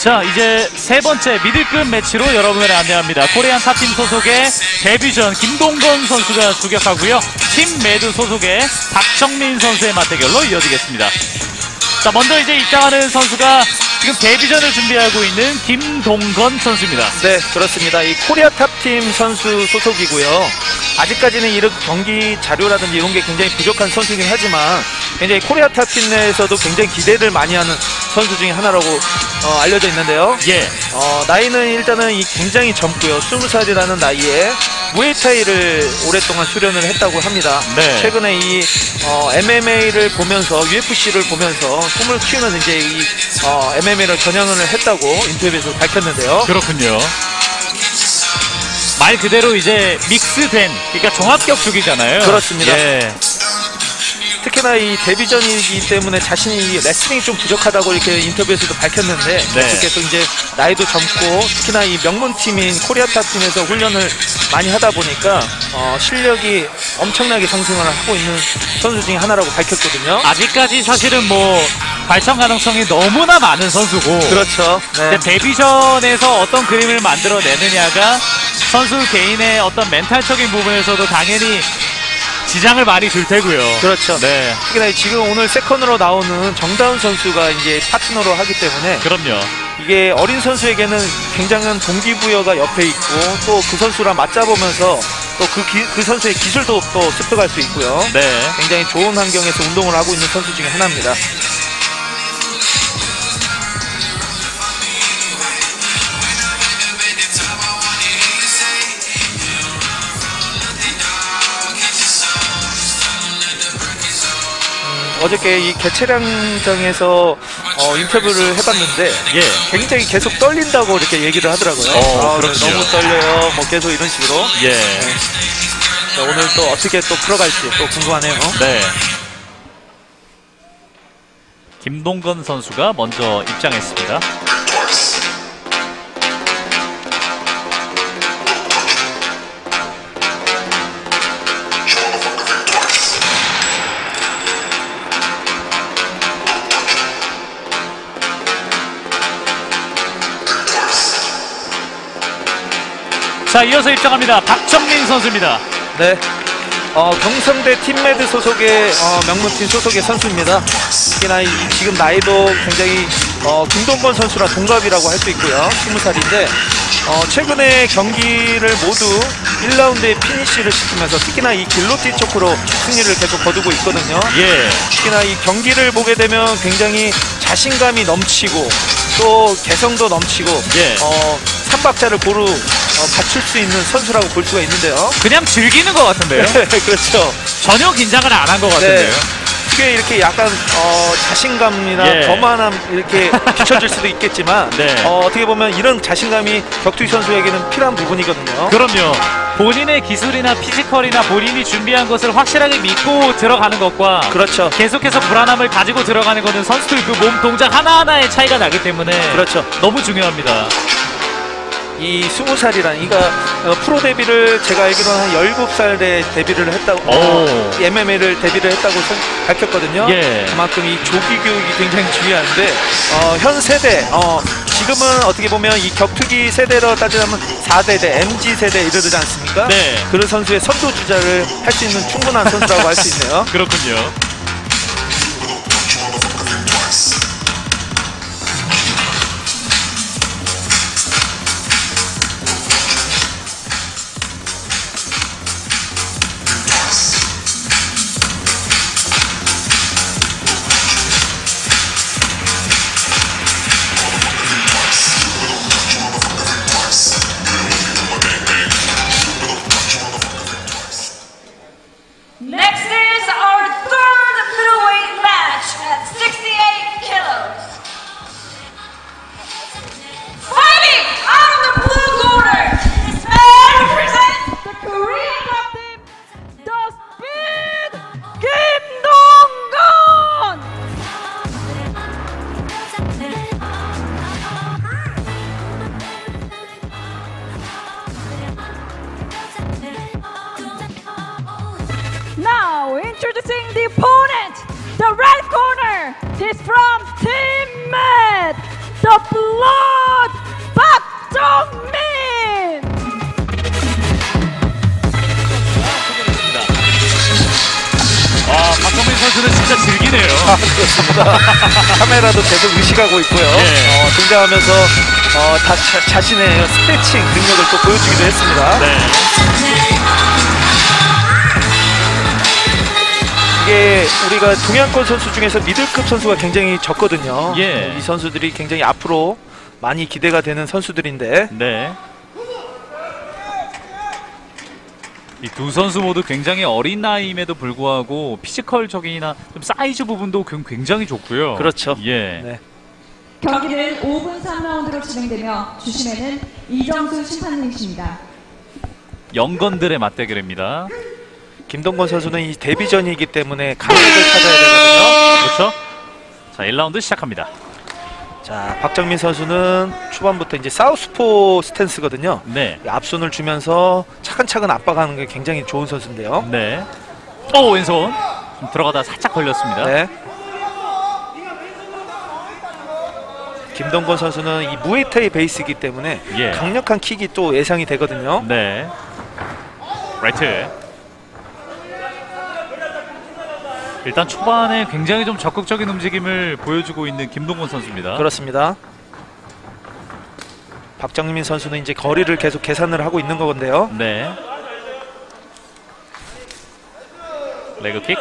자, 이제 세 번째 미들급 매치로 여러분을 안내합니다. 코리안 탑팀 소속의 데뷔전 김동건 선수가出격하고요. 팀 매드 소속의 박정민 선수의 맞대결로 이어지겠습니다. 자, 먼저 이제 입장하는 선수가 지금 데뷔전을 준비하고 있는 김동건 선수입니다. 네, 그렇습니다. 이 코리아 탑팀 선수 소속이고요. 아직까지는 이런 경기 자료라든지 이런 게 굉장히 부족한 선수이긴 하지만 굉장히 코리아 탑팀 내에서도 굉장히 기대를 많이 하는 선수 중에 하나라고 알려져 있는데요. 예. 나이는 일단은 굉장히 젊고요. 20살이라는 나이에 무에타이를 오랫동안 수련을 했다고 합니다. 네. 최근에 이 MMA를 보면서 UFC를 보면서 꿈을 키우는 이제 이 MMA를 전향을 했다고 인터뷰에서 밝혔는데요. 그렇군요. 말 그대로 이제 믹스된, 그러니까 종합격투기잖아요. 그렇습니다. 예. 특히나 이 데뷔전이기 때문에 자신이 레슬링이 좀 부족하다고 이렇게 인터뷰에서도 밝혔는데 네. 어떻게 또 이제 나이도 젊고 특히나 이 명문팀인 코리아탑팀에서 훈련을 많이 하다 보니까 실력이 엄청나게 상승을 하고 있는 선수 중에 하나라고 밝혔거든요. 아직까지 사실은 뭐 발전 가능성이 너무나 많은 선수고, 그렇죠. 네. 근데 데뷔전에서 어떤 그림을 만들어내느냐가 선수 개인의 어떤 멘탈적인 부분에서도 당연히 지장을 많이 줄 테고요. 그렇죠. 네. 특히나 지금 오늘 세컨으로 나오는 정다운 선수가 이제 파트너로 하기 때문에 그럼요. 이게 어린 선수에게는 굉장한 동기부여가 옆에 있고 또 그 선수랑 맞잡으면서 또 그 선수의 기술도 또 습득할 수 있고요. 네. 굉장히 좋은 환경에서 운동을 하고 있는 선수 중에 하나입니다. 어저께 이 개최량장에서 인터뷰를 해봤는데 예. 굉장히 계속 떨린다고 이렇게 얘기를 하더라고요. 그렇죠. 너무 떨려요. 뭐 계속 이런 식으로. 예. 자, 오늘 또 어떻게 또 풀어갈지 또 궁금하네요. 네. 김동건 선수가 먼저 입장했습니다. 자, 이어서 입장합니다. 박정민 선수입니다. 네. 경성대 팀매드 소속의 명문팀 소속의 선수입니다. 특히나 지금 나이도 굉장히 김동건 선수랑 동갑이라고 할 수 있고요. 20살인데 최근에 경기를 모두 1라운드에 피니시를 시키면서 특히나 이 길로틴 초크로 승리를 계속 거두고 있거든요. 예. 특히나 이 경기를 보게 되면 굉장히 자신감이 넘치고 또 개성도 넘치고 예. 3박자를 고루 갖출 수 있는 선수라고 볼 수가 있는데요. 그냥 즐기는 것 같은데요. 네, 그렇죠. 전혀 긴장을 안 한 것 같은데요. 네. 그게 이렇게 약간 자신감이나 예. 거만함 이렇게 비춰질 수도 있겠지만 네. 어떻게 보면 이런 자신감이 격투기 선수에게는 필요한 부분이거든요. 그럼요. 본인의 기술이나 피지컬이나 본인이 준비한 것을 확실하게 믿고 들어가는 것과 그렇죠. 계속해서 불안함을 가지고 들어가는 것은 선수들 그 몸 동작 하나하나의 차이가 나기 때문에 그렇죠. 너무 중요합니다. 이 20살이란 프로 데뷔를 제가 알기로는 한 17살에 데뷔를 했다고 MMA를 데뷔를 했다고 밝혔거든요. 예. 그만큼 이 조기 교육이 굉장히 중요한데 현 세대 지금은 어떻게 보면 이 격투기 세대로 따지자면 4세대 MG 세대 이러지 않습니까? 네. 그런 선수의 선두 주자를 할 수 있는 충분한 선수라고 할 수 있네요. 그렇군요. Next is our third middleweight match at 68 kilos. Fighting out of the blue corner, this man represents the Korean club team, the Speed Kim Dong-gun! Now introducing the opponent, the red corner. He's from Team Med, the Blood 박정민! 박정민 선수는 진짜 즐기네요. 그렇습니다. 카메라도 계속 의식하고 있고요. 예. 등장하면서 자신의 스트레칭 능력을 또 보여주기도 했습니다. 네. 이게 우리가 동양권 선수 중에서 미들급 선수가 굉장히 적거든요. 예. 이 선수들이 굉장히 앞으로 많이 기대가 되는 선수들인데 네. 이 두 선수 모두 굉장히 어린 나이임에도 불구하고 피지컬적이나 좀 사이즈 부분도 굉장히 좋고요. 그렇죠. 예. 네. 경기는 5분 3라운드로 진행되며 주심에는 이정수 심판님이십니다. 영건들의 맞대결입니다. 김동건 선수는 이 데뷔전이기 때문에 강력을 찾아야 되거든요. 그렇죠? 자, 1라운드 시작합니다. 자, 박정민 선수는 초반부터 이제 사우스포 스탠스거든요. 네. 앞손을 주면서 차근차근 압박하는 게 굉장히 좋은 선수인데요. 네. 오, 왼손. 좀 들어가다 살짝 걸렸습니다. 네. 김동건 선수는 이 무에타이 베이스이기 때문에 예. 강력한 킥이 또 예상이 되거든요. 네. 라이트. 일단 초반에 굉장히 좀 적극적인 움직임을 보여주고 있는 김동건 선수입니다. 그렇습니다. 박정민 선수는 이제 거리를 계속 계산을 하고 있는 건데요. 네. 레그킥.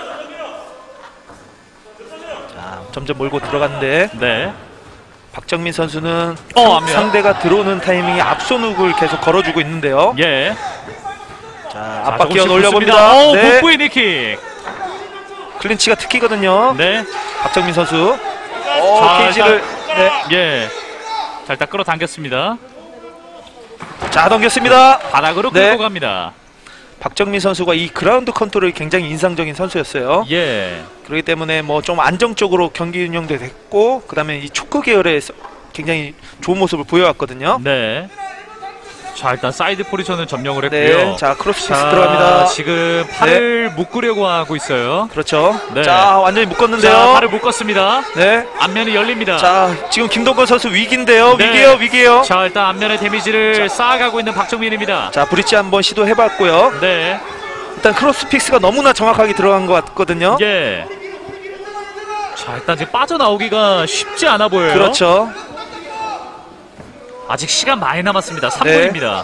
자, 점점 몰고 들어갔는데 네. 박정민 선수는 압니다. 상대가 들어오는 타이밍에 앞손 훅을 계속 걸어주고 있는데요. 예. 자, 압박 기어 조금씩 올려봅니다. 붙습니다. 오, 네. 복부의 니킥. 클린치가 특기거든요. 네. 박정민 선수. 자, 케이지를 네. 예. 자, 일단 끌어당겼습니다. 자, 넘겼습니다. 바닥으로 네. 끌고 갑니다. 박정민 선수가 이 그라운드 컨트롤이 굉장히 인상적인 선수였어요. 예. 그렇기 때문에 뭐 좀 안정적으로 경기 운영도 됐고, 그다음에 이 초크 계열의 굉장히 좋은 모습을 보여왔거든요. 네. 자, 일단 사이드 포지션을 점령을 했고요. 네, 자 크로스피스 들어갑니다. 지금 팔을 묶으려고 하고 있어요. 그렇죠. 네. 자, 완전히 묶었는데요. 자, 팔을 묶었습니다. 네. 앞면이 열립니다. 자, 지금 김동건 선수 위기인데요. 네. 위기예요. 자, 일단 앞면에 데미지를 쌓아가고 있는 박정민입니다. 자, 브릿지 한번 시도해봤고요. 네. 일단 크로스픽스가 너무나 정확하게 들어간 것 같거든요. 예. 자, 일단 지금 빠져나오기가 쉽지 않아 보여요. 그렇죠. 아직 시간 많이 남았습니다. 네. 3분입니다.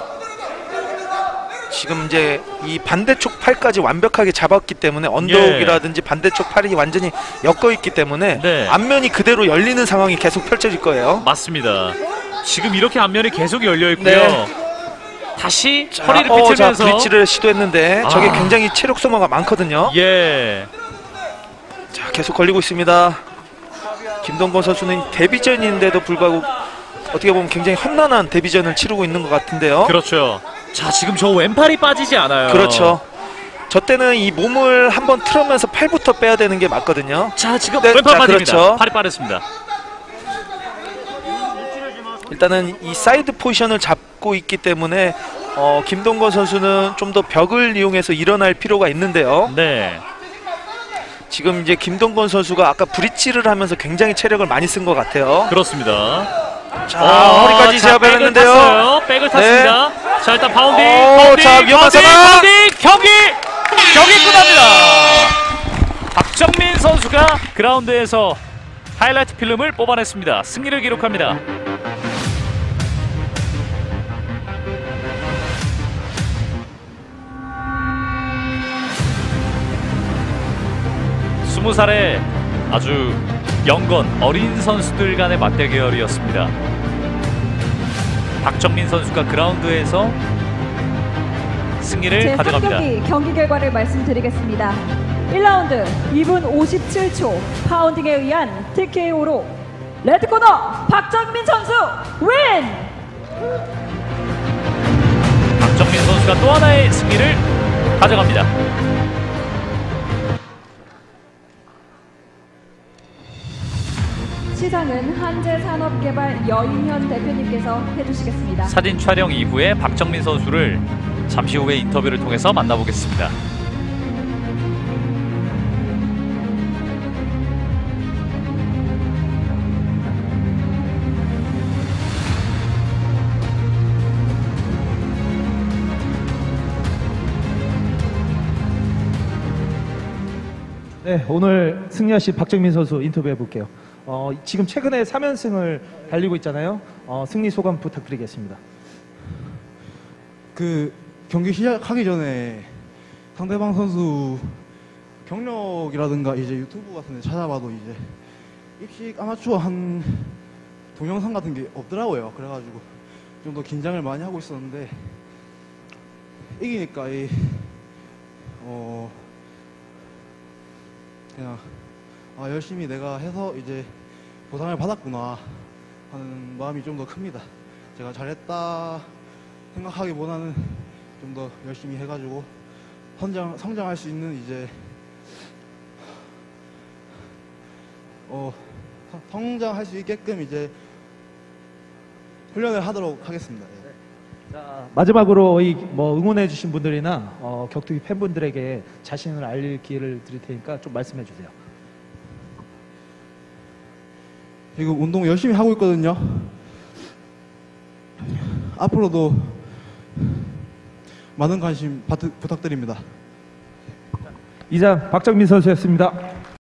지금 이제 이 반대쪽 팔까지 완벽하게 잡았기 때문에 언더훅이라든지 반대쪽 팔이 완전히 엮여 있기 때문에 네. 앞면이 그대로 열리는 상황이 계속 펼쳐질 거예요. 맞습니다. 지금 이렇게 앞면이 계속 열려 있고요. 네. 다시 자, 허리를 자, 빗으면서 브릿지를 시도했는데 아. 저게 굉장히 체력 소모가 많거든요. 예. 자, 계속 걸리고 있습니다. 김동건 선수는 데뷔전인데도 불구하고 어떻게 보면 굉장히 험난한 데뷔전을 치르고 있는 것 같은데요. 그렇죠. 자, 지금 저 왼팔이 빠지지 않아요. 그렇죠. 저 때는 이 몸을 한번 틀으면서 팔부터 빼야 되는 게 맞거든요. 자, 지금 네, 왼팔 자, 빠집니다. 그렇죠. 팔이 빠졌습니다. 일단은 이 사이드 포지션을 잡고 있기 때문에 김동건 선수는 좀 더 벽을 이용해서 일어날 필요가 있는데요. 네. 지금 이제 김동건 선수가 아까 브릿지를 하면서 굉장히 체력을 많이 쓴 것 같아요. 그렇습니다. 자, 허리까지 자, 제압을 백을 했는데요. 탔어요. 백을 탔습니다. 자, 일단 파운딩, 자, 위험한 상황. 경기 끝납니다. 박정민 선수가 그라운드에서 하이라이트 필름을 뽑아냈습니다. 승리를 기록합니다. 스무 살의 아주 영건 어린 선수들 간의 맞대결이었습니다. 박정민 선수가 그라운드에서 승리를 가져갑니다. 제3경기 경기 결과를 말씀드리겠습니다. 1라운드 2분 57초 파운딩에 의한 TKO로 레드코너 박정민 선수 윈! 박정민 선수가 또 하나의 승리를 가져갑니다. 시상은 한재산업개발 여인현 대표님께서 해주시겠습니다. 사진 촬영 이후에 박정민 선수를 잠시 후에 인터뷰를 통해서 만나보겠습니다. 네, 오늘 승리하신 박정민 선수 인터뷰해 볼게요. 지금 최근에 3연승을 달리고 있잖아요. 승리 소감 부탁드리겠습니다. 그 경기 시작하기 전에 상대방 선수 경력이라든가 이제 유튜브 같은 데 찾아봐도 이제 입식 아마추어 한 동영상 같은 게 없더라고요. 그래가지고 좀 더 긴장을 많이 하고 있었는데 이기니까 그냥 열심히 내가 해서 이제 보상을 받았구나 하는 마음이 좀 더 큽니다. 제가 잘했다 생각하기보다는 좀 더 열심히 해가지고 성장할 수 있는 이제 성장할 수 있게끔 이제 훈련을 하도록 하겠습니다. 예. 자, 마지막으로 응원해 주신 분들이나 격투기 팬분들에게 자신을 알릴 기회를 드릴 테니까 좀 말씀해 주세요. 지금 운동 열심히 하고 있거든요. 앞으로도 많은 관심 부탁드립니다. 이상 박정민 선수였습니다.